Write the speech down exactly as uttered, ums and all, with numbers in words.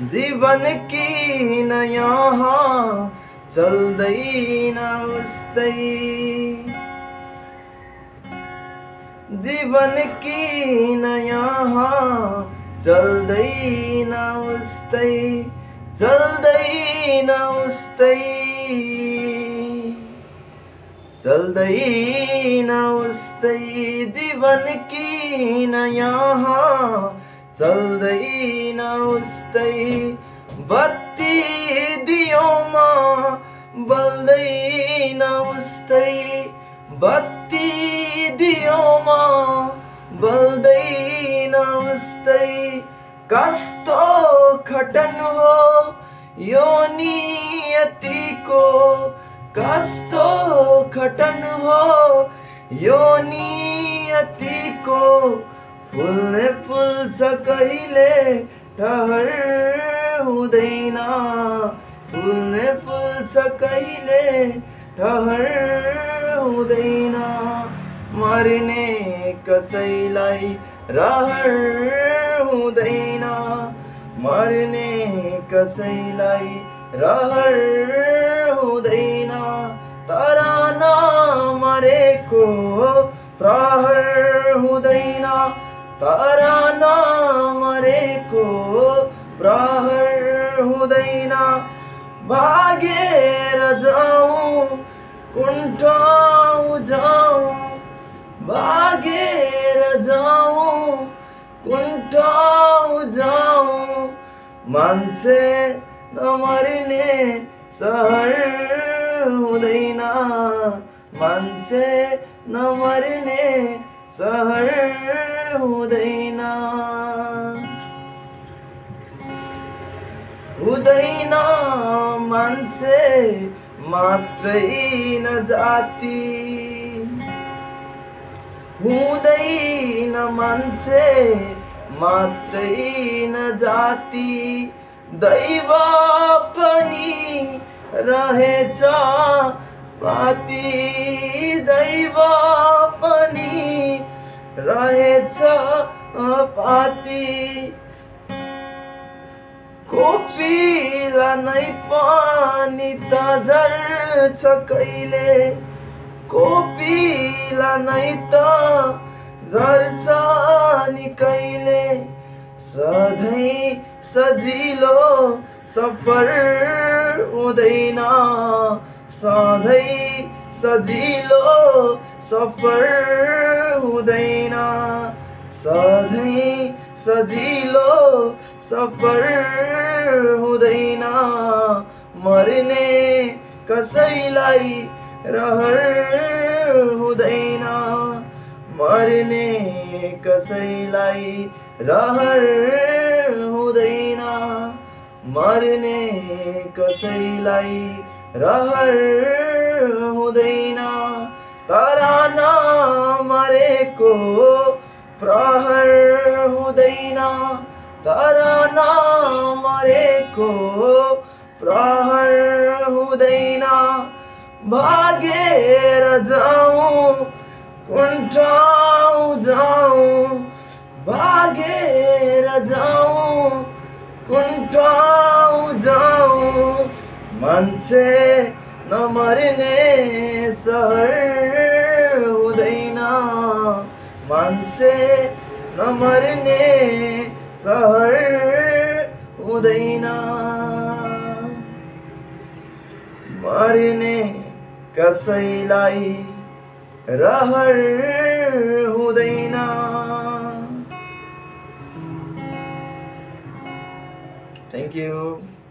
जीवन किन यहाँ चल्दैन उस्तै, जीवन किन यहाँ चल्दैन उस्तै, चल्दैन उस्तै, चल्दैन उस्तै। जीवन किन यहाँ चल्दैन उस्तै, बत्ती दियोमा बल्दैन उस्तै, बत्ती दियोमा बल्दैन उस्तै। कस्तो खटन हो यो नियतिको, कस्तो खटन हो यो नियतिको। फुल्ने फुल्छ कहिले ठहर हुँदैन, फुल्ने फुल्छ कहिले ठहर हुँदैन। मर्ने कसैलाई रहर हुँदैन, मर्ने कसैलाई रहर हुँदैन। तर नमरेको प्रहर हुँदैन, तर नमरेको प्रहर हुँदैन। भागेर जाऊँ कुन ठाउँ जाऊँ, भागेर जाऊँ कुन ठाउँ जाऊँ। मान्छे नमर्ने सहर हुँदैन, मान्छे नमर्ने सहर हुँदैन। हुँदैन मान्छे मात्रै न जाति, हुँदैन मान्छे मात्रै न जाति। दैव पनि रहेछ पाती, दैव पनि रहेछ पाती। कोपिला नै पानी त झर्छ कहिले, कोपिला नै त झर्छ नि कहिले। सधैँ सजिलो सफर हुँदैन, सधैँ सजिलो सफर हुँदैन, सधैँ सजिलो सफर हुँदैन। मर्ने कसैलाई रहर हुँदैन, मर्ने कसैलाई रहर हुँदैन, मर्ने कसैलाई रहर हुँदैन। तर नमरेको प्रहर हुँदैन, तर नमरेको प्रहर हुँदैन। भागेर जाऊँ कुन ठाउँ जाऊँ, भागेर जाऊँ कुन ठाउँ जाऊँ। मान्छे नमर्ने सहर हुँदैन, मान्छे नमर्ने सहर हुँदैन। मर्ने कसैलाई रहर हुँदैन। Thank you.